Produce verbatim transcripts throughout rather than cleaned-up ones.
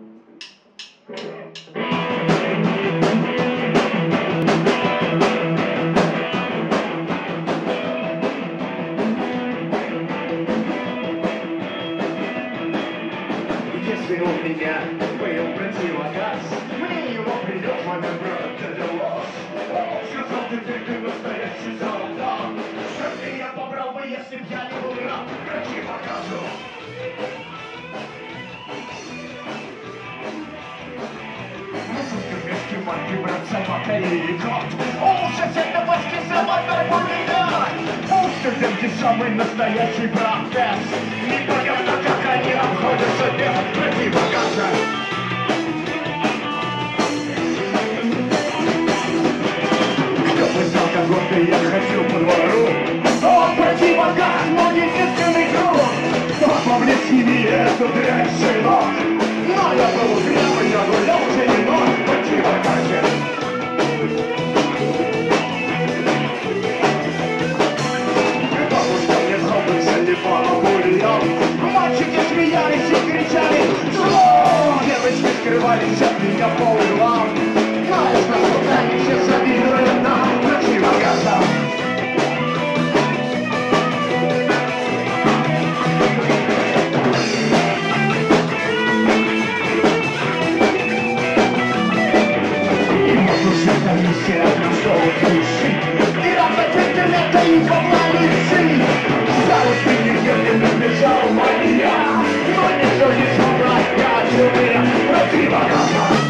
Если у меня был противогаз, мне его придет момент противогаз. Сказал ты, ты, ты настоящий солдат. Что я побрал бы, если б я не был рад противогазу? Мужики, марки, братца, пока и кот. О, сосед, башки, собака, пулемет. Пусть ты самый настоящий протез. Непонятно, как они обходятся без противогаза. Кто бы знал, как гордо я ходил по двору. О, противогаз, мой единственный друг. Папа, мне сними эту дрянь, сынок. Но я был упрямый, я гулял уже не ног в противогазе. Бабушка мне злобился, не помогу. Мальчики смеялись и кричали «Зло!» Девочки скрывались от меня по углам. Знаешь, насколько они все завидуют нам противогазам. И вот уже комиссия отмостовых души. И работа интернета и поплавиши. Старость ты нигде не набежал моя. Но никто не смог отнять у меня противогаза.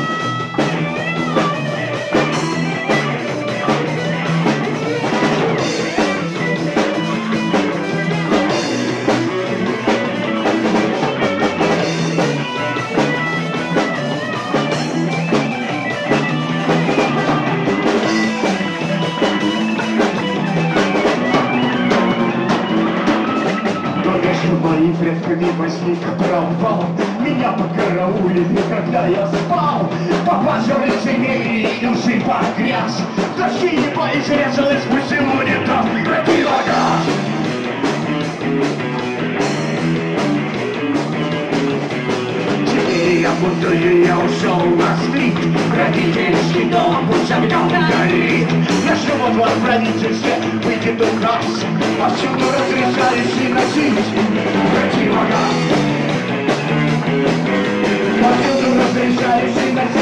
Моими предками возник провал. Меня покараулили, когда я спал. Папаша в лицемерии и уши погряз. Дожди не поизрезал и спустил унитаз. Противогаз! Теперь я бунтую, я ушел на стрит. Родительский дом пусть огнем горит. Нашел во двор в правительстве выйдет указ. Повсюду разрешались и носить противогаз. Повсюду разрешались и носить